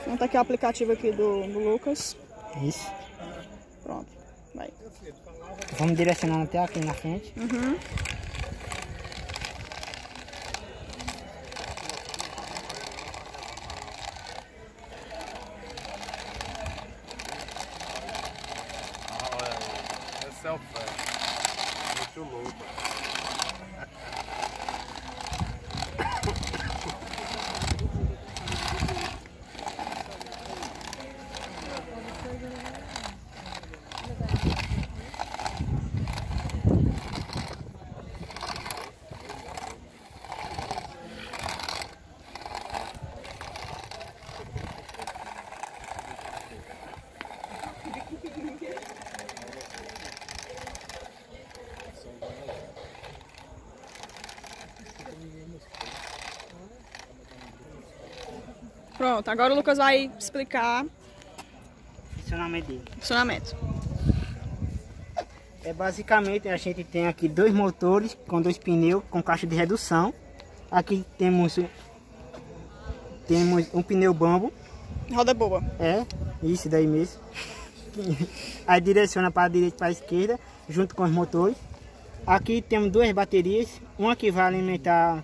Então tá aqui o aplicativo aqui do Lucas. Isso. Pronto, vai. Vamos direcionando até aqui na frente. Uhum. Esse é o pé. Muito louco. Pronto, agora o Lucas vai explicar o Funcionamento dele. funcionamento. Basicamente a gente tem aqui dois motores com dois pneus com caixa de redução. Aqui temos um pneu bambo. Roda boa. Isso daí mesmo. Aí direciona para a direita e para a esquerda, junto com os motores. Aqui temos duas baterias, uma que vai alimentar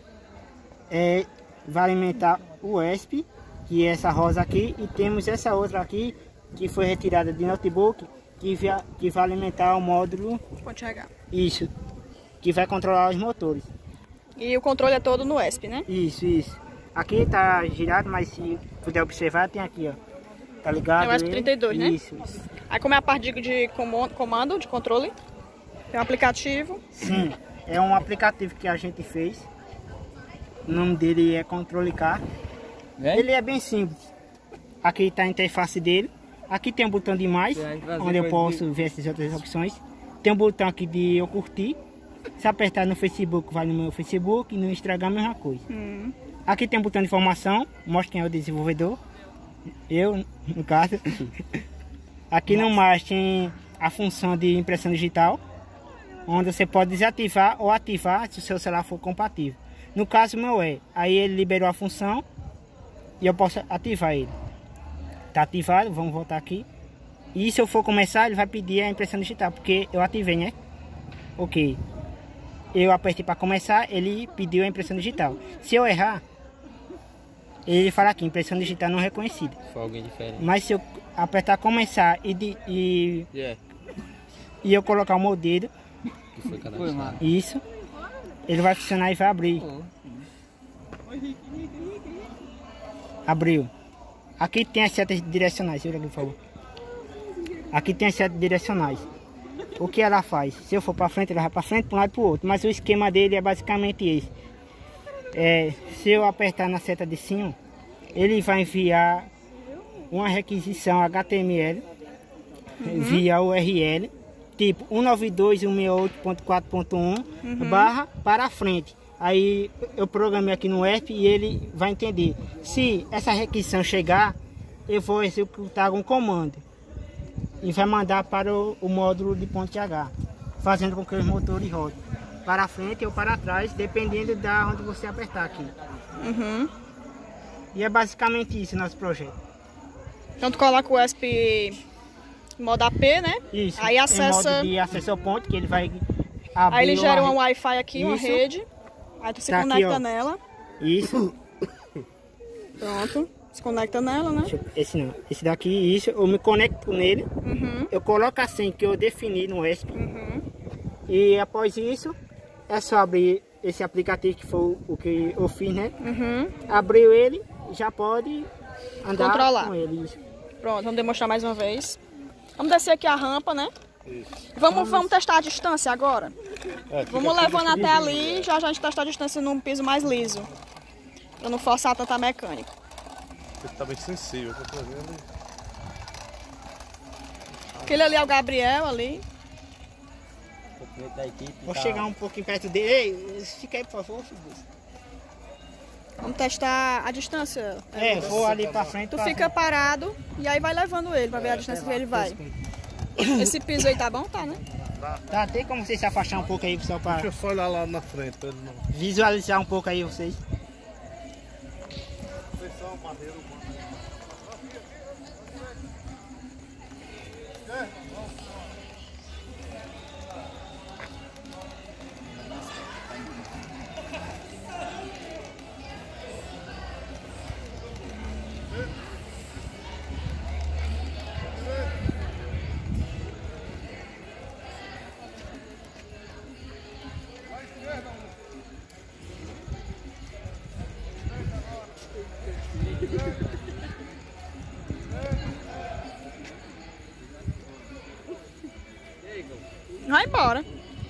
o ESP, que é essa rosa aqui, e temos essa outra aqui, que foi retirada de notebook, que vai alimentar o módulo. Pode chegar. Isso, que vai controlar os motores. E o controle é todo no ESP, né? Isso. Aqui tá girado, mas se puder observar, tem aqui, ó. Tá ligado? É o ESP32, né? Isso. Aí como é a parte de comando, de controle, tem um aplicativo. Sim, é um aplicativo que a gente fez. O nome dele é Controle Car. Ele é bem simples. Aqui está a interface dele. Aqui tem um botão de mais, onde eu posso ver essas outras opções. Tem um botão aqui de eu curtir. Se apertar no Facebook, vai no meu Facebook, e no Instagram a mesma coisa. Aqui tem um botão de informação, mostra quem é o desenvolvedor. Eu, no caso. Aqui no mais tem a função de impressão digital, onde você pode desativar ou ativar se o seu celular for compatível. No caso meu aí ele liberou a função e eu posso ativar ele. Tá ativado, vamos voltar aqui. E se eu for começar, ele vai pedir a impressão digital, porque eu ativei, né? Ok. Eu apertei para começar, ele pediu a impressão digital. Se eu errar, ele fala aqui, impressão digital não reconhecida. Foi alguém diferente. Mas se eu apertar começar e eu colocar o meu dedo, Que foi cadastrado. isso, ele vai funcionar e vai abrir. Abriu. Aqui tem as setas direcionais, segura aqui, por favor. Aqui tem as setas direcionais. O que ela faz? Se eu for para frente, ela vai para frente, para um lado e para o outro. Mas o esquema dele é basicamente esse. Se eu apertar na seta de cima, ele vai enviar uma requisição HTML via URL, tipo 192.168.4.1 barra para frente. Aí eu programei aqui no ESP e ele vai entender. Se essa requisição chegar, eu vou executar um comando e vai mandar para o módulo de ponto H, fazendo com que os motores rodem para frente ou para trás, dependendo da onde você apertar aqui. E é basicamente isso nosso projeto. Então tu coloca o ESP em modo AP, né? Isso. Aí acessa. Em modo de acesso ao ponto, que ele vai abrir. Aí ele gera uma um Wi-Fi aqui, uma Isso. rede. Aí tu se Tá conecta aqui, ó. nela. Isso. Pronto. Se conecta nela, né? Esse não. Esse daqui, isso. Eu me conecto nele. Eu coloco a senha que eu defini no ESP. E após isso, é só abrir esse aplicativo que foi o que eu fiz, né? Abriu ele, já pode andar Controlar. com ele. Isso. Pronto, vamos demonstrar mais uma vez. Vamos descer aqui a rampa, né? Vamos testar a distância agora. Vamos levando até ali, já a gente testa a distância num piso mais liso. Pra não forçar tanta mecânica. Ele tá bem sensível, tô vendo. Aquele ali é o Gabriel ali. Da equipe, Vou tá. chegar um pouquinho perto dele. Ei, fica aí, por favor, filho. Vamos testar a distância. Vou ali pra frente. Tu fica parado e aí vai levando ele pra ver a distância que ele vai. Esse piso aí tá bom? Tá, né? Tá, tem como vocês se afastar um pouco aí, pessoal, pra Deixa eu só olhar lá na frente pra ele não. visualizar um pouco aí vocês. Vocês só Vai embora.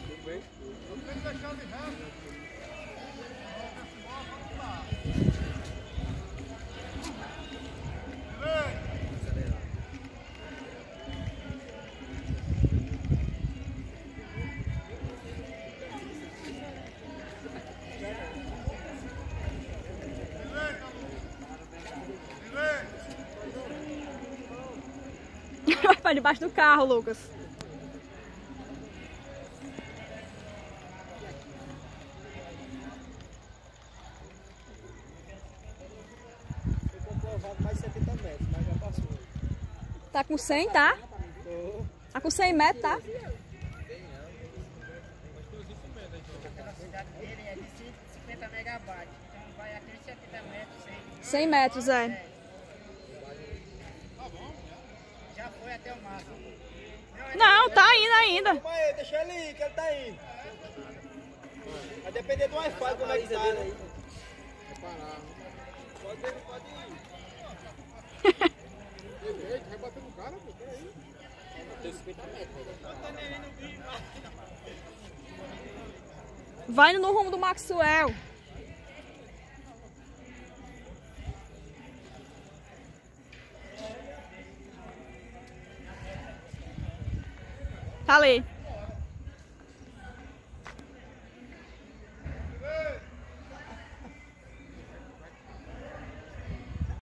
Vai debaixo do carro, Lucas. Mais 70 metros, mas já passou. Tá com 100, tá? Tá com 100 metros, tá? A velocidade dele é de 50 megabytes, então vai até 70 metros. 100 metros, é. Já foi até o máximo. Não, tá indo ainda. Calma aí, deixa ele ir, que ele tá indo. Vai depender do Wi-Fi, como é que tá, né? Pode ir. Vai bater no cara, pô, peraí. Tem 50 metros, Vai no rumo do Maxwell. Tá ali.